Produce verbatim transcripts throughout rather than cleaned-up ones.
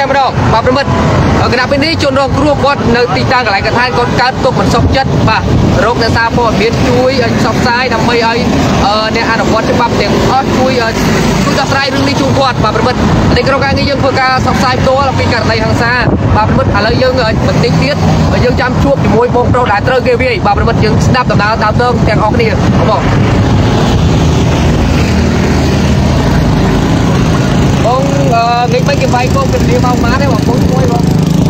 តែម្ដងបាទប្រិមិត្តគណៈពេលនេះជនរងគ្រោះគាត់នៅទីតាំងកន្លែងកថាគាត់កើតទុកមិនសុខចិត្តបាទរោគអ្នកសារព័ត៌មានជួយឲ្យផ្សព្វផ្សាយដើម្បីឲ្យអ្នកអនុវត្តច្បាប់ទាំងអស់ជួយជួយដោះស្រាយរឿងនេះជូនគាត់បាទប្រិមិត្តនេះក្រុមការងារយើងធ្វើការផ្សព្វផ្សាយផ្ទាល់អំពីករណីហិង្សាបាទប្រិមិត្តឥឡូវយើងបន្តិចទៀតយើងចាំជួបជាមួយបងប្រុសដែលត្រូវគេវាយបាទប្រិមិត្តយើងស្ដាប់ដំណើរតាមតងទាំងអស់គ្នាបងបងងាយមិនគេវាយកូនគ្នាមកម៉ាទេបងបងមួយបង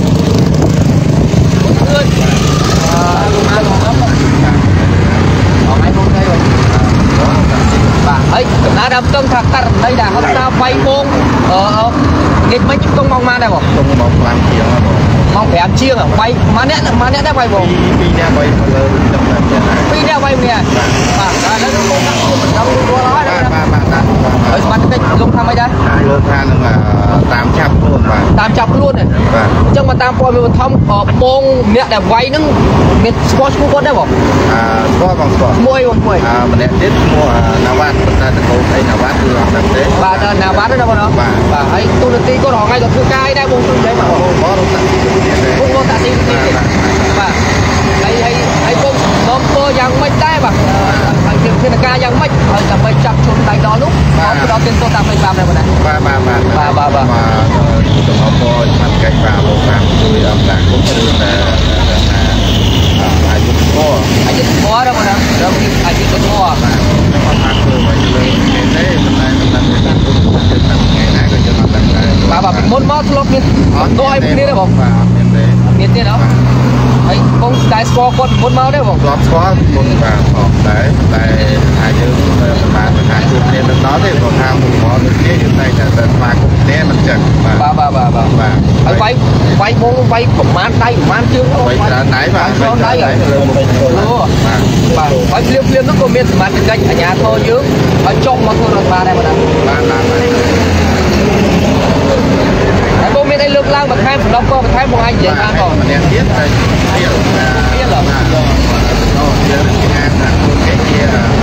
អឺអឺមកមកអត់បងឲ្យបងទៅបាទហើយដំណើរដល់ផ្ទឹងថាករណីដែលហត់ថាវាយបងអឺងាយមិនជុំមកម៉ាដែរបងជុំមកប្រាំជាងបងមកប្រាំជាងវាយម៉ាអ្នកម៉ាអ្នកដែរវាយបងពីរអ្នកវាយមកលើដំណើរពីរអ្នកវាយម្នាក់បាទឥឡូវបងដាក់ជុំមិនដល់រួចហើយបាទបាទបាទហើយស្មាតតិចលោកថាម៉េចដែរលោកថានឹងតាមចាប់ខ្លួនបាទតាមចាប់ខ្លួនហ្នឹងបាទអញ្ចឹងមកតាមព័ត៌មានបឋមបងអ្នកដែលវាយហ្នឹងមានស្គាល់ឈ្មោះគាត់ដែរបងអឺស្គាល់បងស្គាល់មួយបងមួយអឺម្នាក់ទៀតឈ្មោះណាវ៉ាត់តែតកូនអីណាវ៉ាត់គឺអត់ដឹងទេបាទណាវ៉ាត់ណាបងបាទបាទហើយទូនាទីគាត់រហងៃក៏ធ្វើការដែរបងជួយដែរបងបងរកតាក់ស៊ីបងរកតាក់ស៊ីបាទហើយហើយហើយបងបងធ្វើយ៉ាងម៉េចដែរបាទហើយជាភារការយ៉ាងម៉េចហើយដើម្បីចាប់ជនដៃដល់នោះបងផ្ដល់tiền sốតាមFacebookដែរបងណាបាទបាទបាទបាទបាទបាទទៅអបអរមិនកាច់បាទលោកបានជួយអំដាគុំរឿងតែអាយុធម៌អាយុធម៌ដល់បងណាដល់អាយុធម៌បាទមកថាធ្វើមកលើទេតែមិនដឹងថាគុំទៅតាមថ្ងៃណាក៏យើងអត់ដឹងដែរបាទបាទមុនមកធ្លាប់មានអត់ឲ្យគ្នាទេបងបាទអត់មានទេមានទេអត់ហើយបងតែស្គាល់គាត់មុនមកទេបងគាត់ស្គាល់មុនបាទផងដែរតែថាយើងមិនបានថាជួបគ្នាទៅដល់ទេគាត់ថាមុនមកដូចគ្នាយើងតែតែស្វាគមន៍គ្នាមិនចឹងបាទបាទបាទបាទបាទហើយវាយវាយបងវាយប្រមាណដៃប្រមាណជើងវាយច្រើនដៃបាទច្រើនដៃលើមុខបាទបាទហើយភ្លាមភ្លាមនោះក៏មានសមត្ថកិច្ចអាជ្ញាធរយើងឲ្យចុះមកធ្វើរដ្ឋបាលដែរបាទបាទបាទហើយបងមានអីលើកឡើងបន្ថែមសម្រាប់បងបន្ថែមបងអាចនិយាយបានបងម្នាក់ទៀតតែទៀតទៀតឡបាទអូយើងគេអានថាខ្លួនគេជា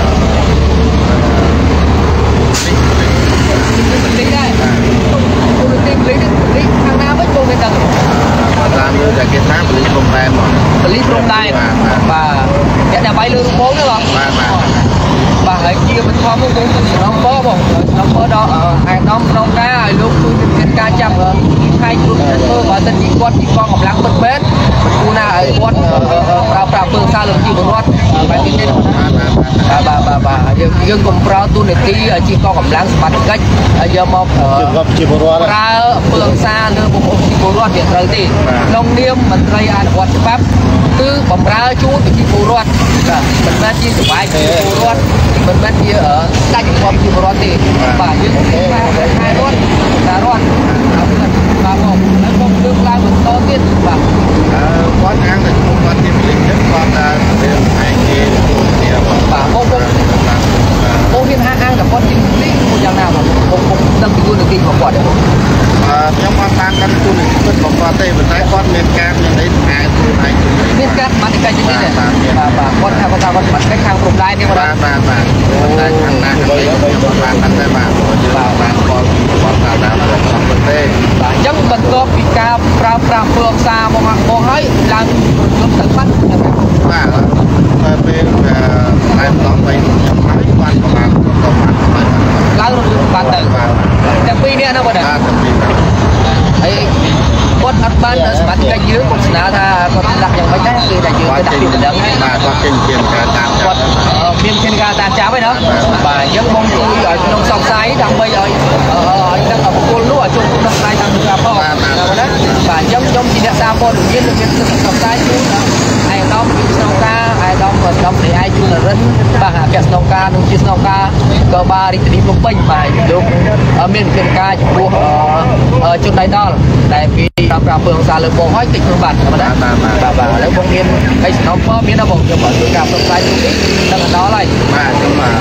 នេះដែរខ្លួនទីលីនេះខាងណាវិញបងមានដឹងតាមលើតែគេថាបលីព្រំដែនមកបលីព្រំដែនបាទអ្នកដែលវាយលើរូបបងទេបងបាទបាទបាទហើយជាបឋមមកបងសំណពបងសំពដល់អាយដាមក្នុងការឲ្យលោកជួយមានការចាប់ខៃជួយធ្វើបើសិនជាគាត់ពីកងកម្លាំងពិតមែនមិនគួរណាឲ្យគាត់ប្រើប្រាស់ពើសារលើជីវរដ្ឋបែបនេះទេបាទបាទបាទបាទយើងយើងកុំប្រើទូនាទីជាកងកម្លាំងសមត្ថកិច្ចហើយយកមកជីវរដ្ឋប្រើពើសារលើបងប្អូនជីវរដ្ឋវាត្រូវទេក្នុងនាមមន្ត្រីអនុវត្តច្បាប់គឺបំរើជូនប្រជាពលរដ្ឋបាទមិនមែនជាចបាយប្រជាពលរដ្ឋមិនមែនជាដាច់ជាប់ប្រជាពលរដ្ឋទេបាទយើងតែខែរដ្ឋតែរដ្ឋបាទបងហើយបងលើកឡើងបន្តទៀតបាទគាត់អាងតែគាត់ជាពលិជនគាត់ថារឿងឯងគេនេះបាទបងបងបងមានហាក់អាងតែគាត់ជាពលិជនយ៉ាងណាបងបងដឹងពីទូនាទីរបស់គាត់ទេបាទខ្ញុំអត់បានកាន់ទូនាទីពិតរបស់គាត់ទេប៉ុន្តែគាត់មានការមានន័យថាខ្លួនឯងមានការសមត្ថកិច្ចនេះទេបាទបាទគាត់ថាគាត់ថាគាត់សមត្ថកិច្ចខាងព្រំដែននេះបាទបាទបាទតែខាងណាខាងនេះខ្ញុំបានដឹងតែបាទយើងបានគាត់គាត់ថាតាមរបស់គាត់ទេបាទអញ្ចឹងបន្ទាប់ពីការប្រើប្រាស់ពើផ្សារមកមកហើយឡើងរថយន្តទៅបាត់បាទតែពេលតែម្ដងបីខ្ញុំហើយបានប្រហែលទៅបាត់ឡើងរថយន្តបាត់ទៅបាទតែពីរនាក់ណាបងបាទតែពីរហើយគាត់អត់បានសមត្ថកិច្ចយើងគាត់ស្នើថាគាត់ដាក់យ៉ាងម៉េចដែរគឺតែយើងទៅដាក់ពីម្ដងបាទគាត់ចេញជាការតាមចាប់មានជាការតាមចាប់ហើយណាបាទអញ្ចឹងបងជួយឲ្យក្នុងសង្ស័យដើម្បីឲ្យឲ្យដឹងបុគ្គលនោះឲ្យជុំក្នុងផ្នែកតាមការផងបាទបាទអញ្ចឹងខ្ញុំជាអ្នកសារព័ត៌មានមានសិទ្ធិសង្ស័យជូនឯកឧត្តមពីស្នងការឯកឧត្តមដំណេអាយជូនរិនបាទអគ្គស្នងការនិងជាស្នងការក៏បាទរាជធានីភ្នំពេញបាទលោកមានវិធានការចំពោះជនដៃដល់ដែលពីតាមប្រាំពើសាលើបងហើយតិចខ្លួនបាទបាទបាទបាទឥឡូវបងមានអីសំណពរមានណាបងខ្ញុំបាទជួយការផ្សព្វផ្សាយនេះដឹងដល់ហើយបាទខ្ញុំបាទ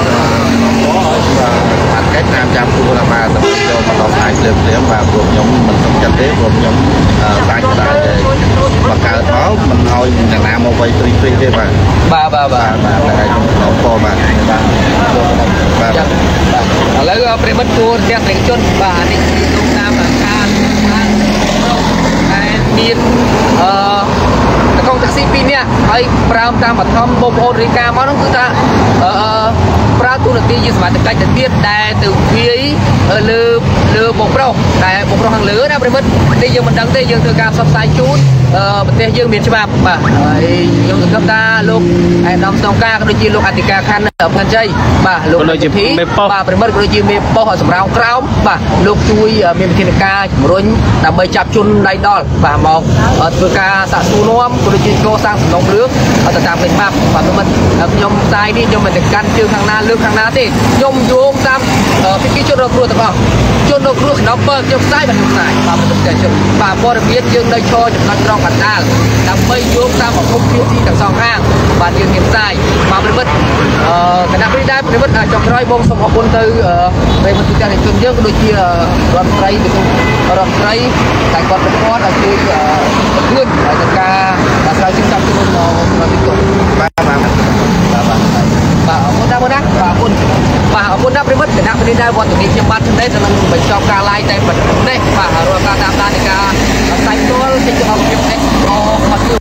បាទកិច្ចតាមចាំខ្លួនបាទទៅចូលមកដល់អាចលើកព្រាមបាទពួកខ្ញុំមិនសុខចិត្តទេពួកខ្ញុំដាច់ដាច់តែបង្កើតមកមិនឲ្យអ្នកណាមកវាយព្រីព្រីទេបាទបាទបាទបាទតែខ្ញុំសំណពរបាទបាទបាទឥឡូវប្រិមិត្តគួរទាំងប្រជាជនបាទនេះគឺតាមការមានអឺតកងតាក់ស៊ីពីរនាក់ហើយប្រើតាមបឋមបងប្អូនរីកាមកហ្នឹងគឺថាអឺប្រើទូនាទីជាសមាជិកទៅទៀតដែលទៅវាយលើលើបងប្រុសតែបងប្រុសខាងលើណាប្រិមិត្តទីយើងមិនដឹងទេយើងធ្វើការផ្សព្វផ្សាយជូនប្រទេសយើងមានច្បាប់បាទហើយយើងសង្ឃឹមថាលោកអាដាមស្នងការក៏ដូចជាលោកអធិការខណ្ឌផាន់ជ័យបាទលោកដូចជាបាទប្រិមិត្តក៏ដូចជាមេប៉ុស្តិ៍សម្រោងក្រោមបាទលោកជួយមានវិធានការជំរុញដើម្បីចាប់ជនដៃដល់បាទមកធ្វើការសាកសួរនាំក៏ដូចជាកសាងសំណុំរឿងទៅតាមលេខច្បាប់បាទប្រិមិត្តខ្ញុំផ្សាយនេះខ្ញុំមិនទៅកាន់ជើងខាងណាលើកខាងណាទេខ្ញុំយោងតាមពីគេជនរងគ្រោះទាំងអស់ជនរងគ្រោះក្នុងពើខ្ញុំផ្សាយបាទខ្ញុំផ្សាយបាទមិនទៅជើងបាទព័ត៌មានយើងនៅឈរចំណុចត្រង់កណ្ដាលដើម្បីយោងតាមអគុំភាគីទាំងសងខាងបាទយើងមានផ្សាយបាទប្រិមិត្តអឺគណៈព្រីដែរប្រិមិត្តចុងក្រោយបងសូមអរគុណទៅប្រិមិត្តទូទាំងជនយើងក៏ដូចជារដ្ឋមន្ត្រីទៅរដ្ឋមន្ត្រីតែគាត់ប្រព័ន្ធឲ្យជួយជំនួយដល់ការស្រាវជ្រាវចាប់ខ្លួនមកទីក្រុងបាទបាទបាទបាទបាទអរគុណណាស់បងណាបាទអរគុណបាទអរគុណណាស់ប្រិមិត្តគណៈព្រីដែរវត្តនេះខ្ញុំបាទជំនឿទៅនឹងបញ្ចប់ការ live តែប៉ុណ្ណេះបាទរាល់ការតាមដាននៃការផ្សាយផ្ទាល់ចេញទៅអស់ខ្ញុំនេះអរគុណ